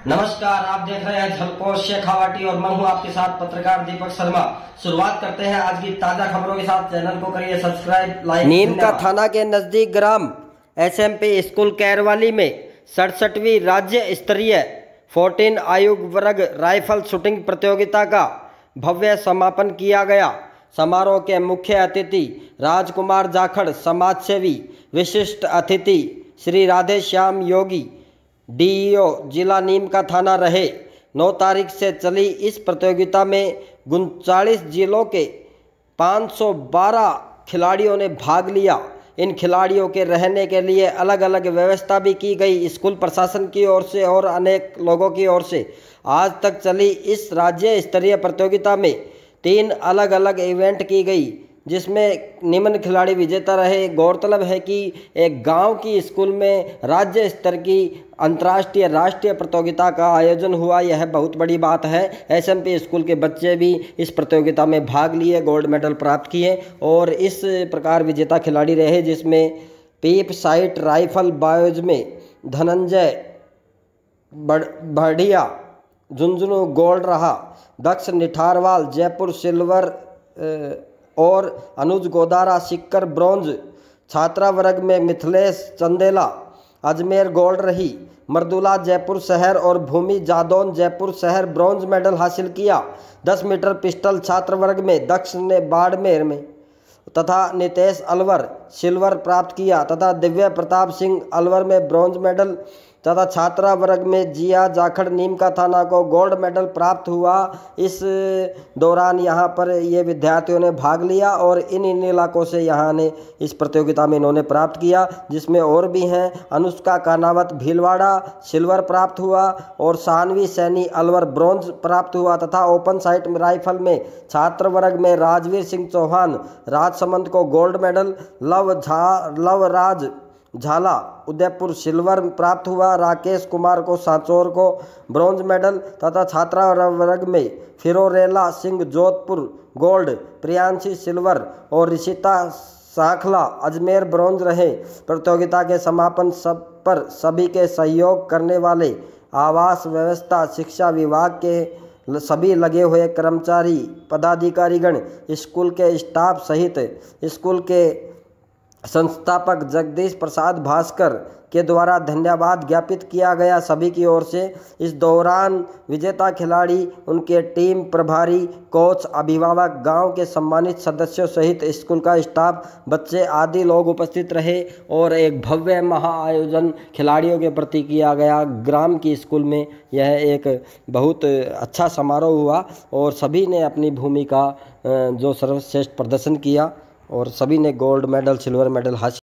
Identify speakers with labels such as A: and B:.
A: नमस्कार, आप देख रहे हैं झलकोश शेखावाटी और मैं हूं आपके साथ पत्रकार दीपक शर्मा। शुरुआत करते हैं आज की ताजा खबरों के साथ। चैनल को करिए सब्सक्राइब, लाइक।
B: नीम का थाना के नजदीक ग्राम SMP स्कूल कैरवाली में 67वीं राज्य स्तरीय 14 आयु वर्ग राइफल शूटिंग प्रतियोगिता का भव्य समापन किया गया। समारोह के मुख्य अतिथि राजकुमार जाखड़, समाजसेवी, विशिष्ट अतिथि श्री राधे श्याम योगी, DEO जिला नीम का थाना रहे। 9 तारीख से चली इस प्रतियोगिता में 39 जिलों के 512 खिलाड़ियों ने भाग लिया। इन खिलाड़ियों के रहने के लिए अलग अलग व्यवस्था भी की गई, स्कूल प्रशासन की ओर से और अनेक लोगों की ओर से। आज तक चली इस राज्य स्तरीय प्रतियोगिता में 3 अलग अलग इवेंट की गई, जिसमें निम्न खिलाड़ी विजेता रहे। गौरतलब है कि एक गांव की स्कूल में राज्य स्तर की अंतर्राष्ट्रीय राष्ट्रीय प्रतियोगिता का आयोजन हुआ। यह बहुत बड़ी बात है। SMP स्कूल के बच्चे भी इस प्रतियोगिता में भाग लिए, गोल्ड मेडल प्राप्त किए और इस प्रकार विजेता खिलाड़ी रहे, जिसमें पीप साइट राइफल बॉयज में धनंजय बढ़िया झुंझुनू गोल्ड रहा, दक्ष निठारवाल जयपुर सिल्वर और अनुज गोदारा सिक्कर ब्रॉन्ज। छात्रा वर्ग में मिथिलेश चंदेला अजमेर गोल्ड रही। मर्दुला जयपुर शहर और भूमि जादौन जयपुर शहर ब्रॉन्ज मेडल हासिल किया। 10 मीटर पिस्टल छात्र वर्ग में दक्ष ने बाड़मेर में तथा नितेश अलवर सिल्वर प्राप्त किया तथा दिव्य प्रताप सिंह अलवर में ब्रॉन्ज मेडल तथा छात्रा वर्ग में जिया जाखड़ नीम का थाना को गोल्ड मेडल प्राप्त हुआ। इस दौरान यहाँ पर ये विद्यार्थियों ने भाग लिया और इन इलाकों से यहाँ ने इस प्रतियोगिता में इन्होंने प्राप्त किया, जिसमें और भी हैं। अनुष्का कानावत भीलवाड़ा सिल्वर प्राप्त हुआ और सानवी सैनी अलवर ब्रॉन्ज प्राप्त हुआ तथा ओपन साइट राइफल में छात्र वर्ग में राजवीर सिंह चौहान राजसमंद को गोल्ड मेडल, लवराज झाला उदयपुर सिल्वर प्राप्त हुआ। राकेश कुमार को सांचौर को ब्रॉन्ज मेडल तथा छात्रा वर्ग में फिरोरेला सिंह जोधपुर गोल्ड, प्रियांशी सिल्वर और ऋषिता साखला अजमेर ब्रॉन्ज रहे। प्रतियोगिता के समापन पर सभी के सहयोग करने वाले आवास व्यवस्था शिक्षा विभाग के सभी लगे हुए कर्मचारी पदाधिकारीगण, स्कूल के स्टाफ सहित स्कूल के संस्थापक जगदीश प्रसाद भास्कर के द्वारा धन्यवाद ज्ञापित किया गया सभी की ओर से। इस दौरान विजेता खिलाड़ी, उनके टीम प्रभारी, कोच, अभिभावक, गांव के सम्मानित सदस्यों सहित स्कूल का स्टाफ, बच्चे आदि लोग उपस्थित रहे और एक भव्य महाआयोजन खिलाड़ियों के प्रति किया गया। ग्राम की स्कूल में यह एक बहुत अच्छा समारोह हुआ और सभी ने अपनी भूमिका जो सर्वश्रेष्ठ प्रदर्शन किया और सभी ने गोल्ड मेडल सिल्वर मेडल हासिल